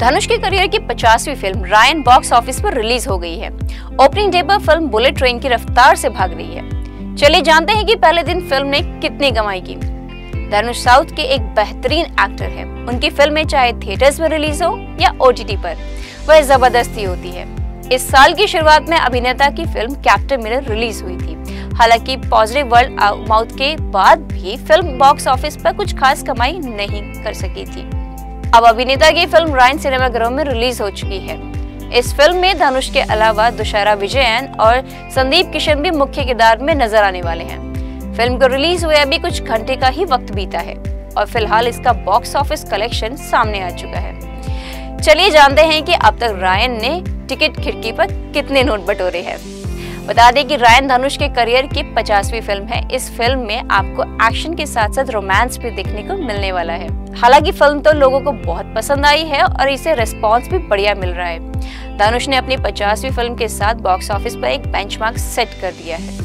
धनुष के करियर की 50वीं फिल्म रायन बॉक्स ऑफिस पर रिलीज हो गई है। ओपनिंग डे पर फिल्म बुलेट ट्रेन की रफ्तार से भाग रही है। चलिए जानते हैं कि पहले दिन फिल्म ने कितनी कमाई की। धनुष साउथ के एक बेहतरीन एक्टर है। उनकी फिल्में चाहे थिएटर्स में रिलीज हो या OTT पर, वह जबरदस्ती होती है। इस साल की शुरुआत में अभिनेता की फिल्म कैप्टन मिरर रिलीज हुई थी। हालांकि पॉजिटिव वर्ड ऑफ माउथ के बाद भी फिल्म बॉक्स ऑफिस पर कुछ खास कमाई नहीं कर सकी थी। अब अभिनेता की फिल्म रायन सिनेमाघरों में रिलीज हो चुकी है। इस फिल्म में धनुष के अलावा तुषारा विजयन और संदीप किशन भी मुख्य किरदार में नजर आने वाले हैं। फिल्म को रिलीज हुए अभी कुछ घंटे का ही वक्त बीता है और फिलहाल इसका बॉक्स ऑफिस कलेक्शन सामने आ चुका है। चलिए जानते हैं कि अब तक रायन ने टिकट खिड़की पर कितने नोट बटोरे हैं। बता दें कि रायन धनुष के करियर की 50वीं फिल्म है। इस फिल्म में आपको एक्शन के साथ साथ रोमांस भी देखने को मिलने वाला है। हालांकि फिल्म तो लोगों को बहुत पसंद आई है और इसे रिस्पॉन्स भी बढ़िया मिल रहा है। धनुष ने अपनी 50वीं फिल्म के साथ बॉक्स ऑफिस पर एक बेंचमार्क सेट कर दिया है।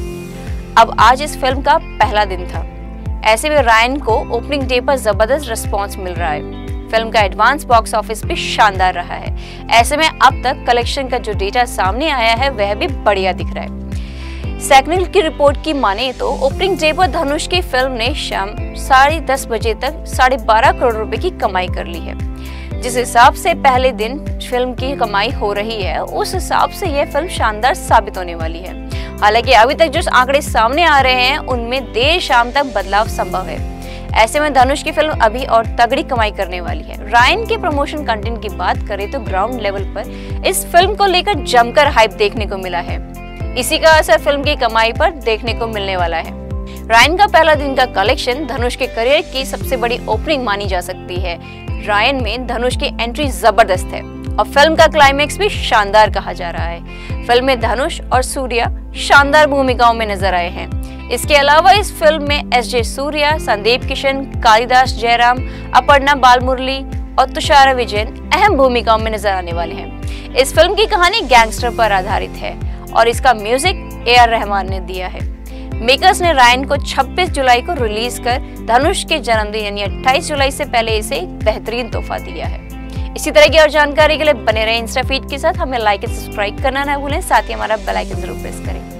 अब आज इस फिल्म का पहला दिन था। ऐसे में रायन को ओपनिंग डे पर जबरदस्त रिस्पॉन्स मिल रहा है। फिल्म का एडवांस बॉक्स ऑफिस भी शानदार रहा है। ऐसे में अब तक कलेक्शन का जो डेटा सामने आया है वह भी बढ़िया दिख रहा है। सैकनिल की रिपोर्ट की माने तो ओपनिंग डे पर धनुष की फिल्म ने शाम 10:30 बजे तक 12.5 करोड़ रुपए की कमाई कर ली है। जिस हिसाब से पहले दिन फिल्म की कमाई हो रही है, उस हिसाब से यह फिल्म शानदार साबित होने वाली है। हालांकि अभी तक जो आंकड़े सामने आ रहे हैं उनमें देर शाम तक बदलाव संभव है। ऐसे में धनुष की फिल्म अभी और तगड़ी कमाई करने वाली है। रायन के प्रमोशन कंटेंट की बात करें तो ग्राउंड लेवल पर इस फिल्म को लेकर जमकर हाइप देखने को मिला है। इसी का असर फिल्म की कमाई पर देखने को मिलने वाला है। रायन का पहला दिन का कलेक्शन धनुष के करियर की सबसे बड़ी ओपनिंग मानी जा सकती है। रायन में धनुष की एंट्री जबरदस्त है और फिल्म का क्लाइमेक्स भी शानदार कहा जा रहा है। फिल्म में धनुष और सूर्या शानदार भूमिकाओं में नजर आए हैं। इसके अलावा इस फिल्म में SJ सूर्या, संदीप किशन, कालिदास जयराम, अपर्णा बालमुरली और तुषारा विजयन अहम भूमिकाओं में नजर आने वाले हैं। इस फिल्म की कहानी गैंगस्टर पर आधारित है और इसका म्यूजिक AR रहमान ने दिया है। मेकर्स ने रायन को 26 जुलाई को रिलीज कर धनुष के जन्मदिन यानी 28 जुलाई से पहले इसे बेहतरीन तोहफा दिया है। इसी तरह की और जानकारी के लिए बने रहे इंस्टा फीड के साथ। हमें लाइक और सब्सक्राइब करना ना भूलें, साथ ही हमारा बेल आइकन जरूर प्रेस करें।